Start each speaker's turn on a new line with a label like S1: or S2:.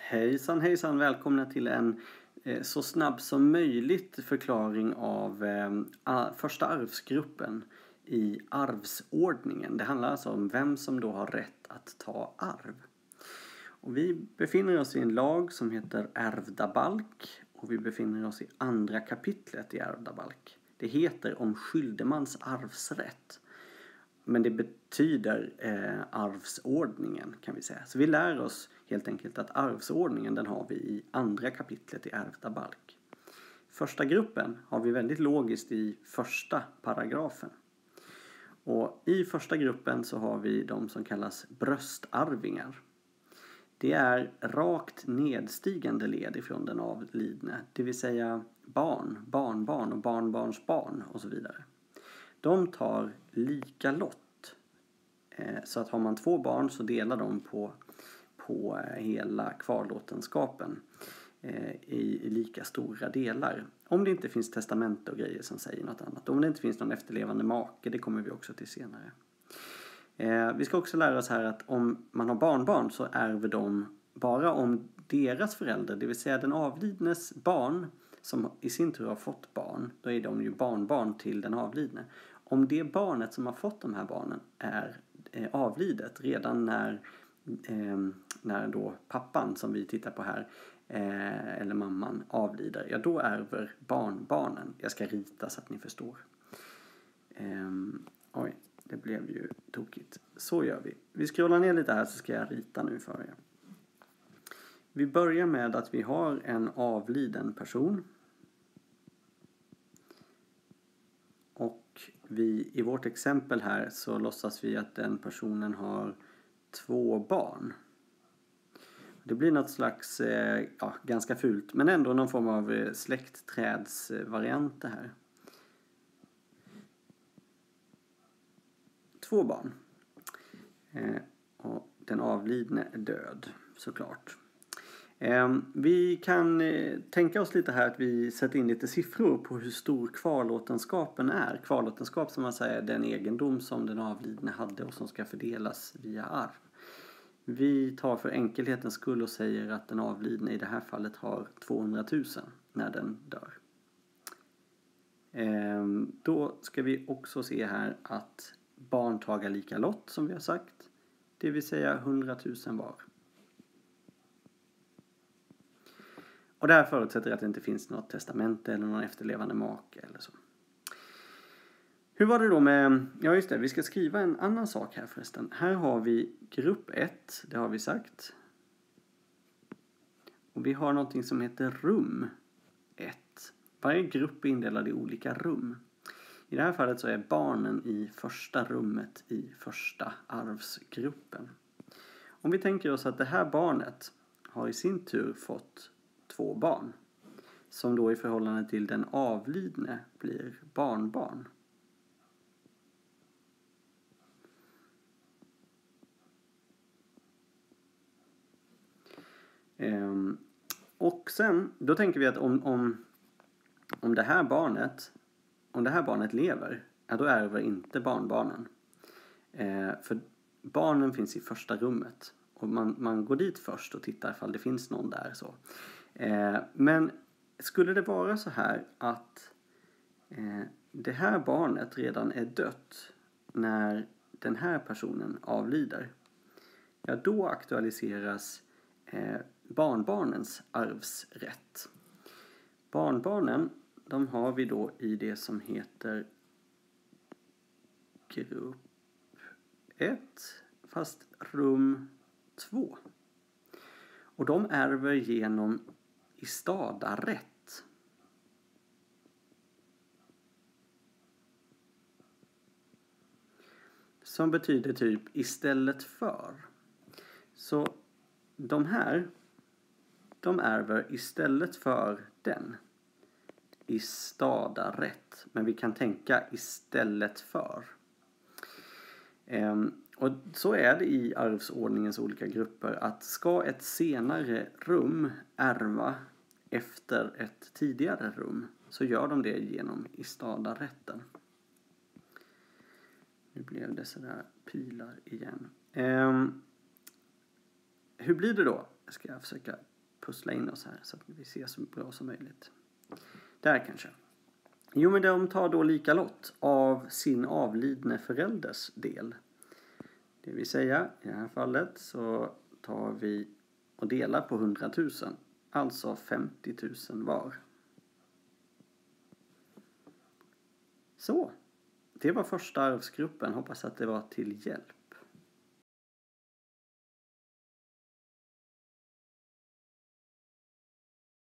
S1: Hejsan hejsan, välkomna till en så snabb som möjligt förklaring av första arvsgruppen i arvsordningen. Det handlar alltså om vem som då har rätt att ta arv. Och vi befinner oss i en lag som heter ärvdabalk och vi befinner oss i andra kapitlet i ärvdabalk. Det heter om skyldemans arvsrätt. Men det betyder arvsordningen kan vi säga. Så vi lär oss helt enkelt att arvsordningen den har vi i andra kapitlet i ärvdabalk. Första gruppen har vi väldigt logiskt i första paragrafen. Och i första gruppen så har vi de som kallas bröstarvingar. Det är rakt nedstigande led ifrån den avlidne. Det vill säga barn, barnbarn och barnbarnsbarn och så vidare. De tar lika lott. Så att har man 2 barn så delar de på hela kvarlåtenskapen i lika stora delar. Om det inte finns testamente och grejer som säger något annat. Om det inte finns någon efterlevande make, det kommer vi också till senare. Vi ska också lära oss här att om man har barnbarn så ärver de bara om deras förälder, det vill säga den avlidnes barn som i sin tur har fått barn, då är de ju barnbarn till den avlidne. Om det barnet som har fått de här barnen är avlidet redan när då pappan som vi tittar på här eller mamman avlider, ja då ärver barnbarnen. Jag ska rita så att ni förstår. Oj, det blev ju tokigt. Så gör vi. Vi scrollar ner lite här så ska jag rita nu för er. Vi börjar med att vi har en avliden person. Och i vårt exempel här så låtsas vi att den personen har 2 barn. Det blir något slags, ganska fult, men ändå någon form av släktträdsvariant det här. 2 barn. Och den avlidne är död, såklart. Vi kan tänka oss lite här att vi sätter in lite siffror på hur stor kvarlåtenskapen är. Kvarlåtenskap som man säger är den egendom som den avlidne hade och som ska fördelas via arv. Vi tar för enkelhetens skull och säger att den avlidne i det här fallet har 200 000 när den dör. Då ska vi också se här att barn tagar lika lott som vi har sagt. Det vill säga 100 000 var. Och det här förutsätter att det inte finns något testamente eller någon efterlevande make eller så. Hur var det då med... Ja just det, vi ska skriva en annan sak här förresten. Här har vi grupp 1, det har vi sagt. Och vi har någonting som heter rum 1. Varje grupp är indelad i olika rum. I det här fallet så är barnen i första rummet i första arvsgruppen. Om vi tänker oss att det här barnet har i sin tur fått 2 barn. Som då i förhållande till den avlidne blir barnbarn. Och sen, då tänker vi att om det här barnet lever, ja, då ärver inte barnbarnen. För barnen finns i första rummet. Och man går dit först och tittar ifall det finns någon där. Så. Men skulle det vara så här att det här barnet redan är dött när den här personen avlider. Ja, då aktualiseras barnbarnens arvsrätt. Barnbarnen, de har vi då i det som heter grupp 1 fast rum 2. Och de ärver genom istadarätt. Som betyder typ istället för. Så de här, de ärver istället för den. Istadarätt. Men vi kan tänka istället för. Och så är det i arvsordningens olika grupper att ska ett senare rum ärva efter ett tidigare rum så gör de det genom istadarätten. Nu blev det sådär pilar igen. Hur blir det då? Ska jag försöka pussla in oss här så att vi ser så bra som möjligt. Där kanske. Jo, men de tar då lika lott av sin avlidne förälders del. Det vill säga, i det här fallet så tar vi och delar på 100 000. Alltså 50 000 var. Så, det var första arvsgruppen. Hoppas att det var till hjälp.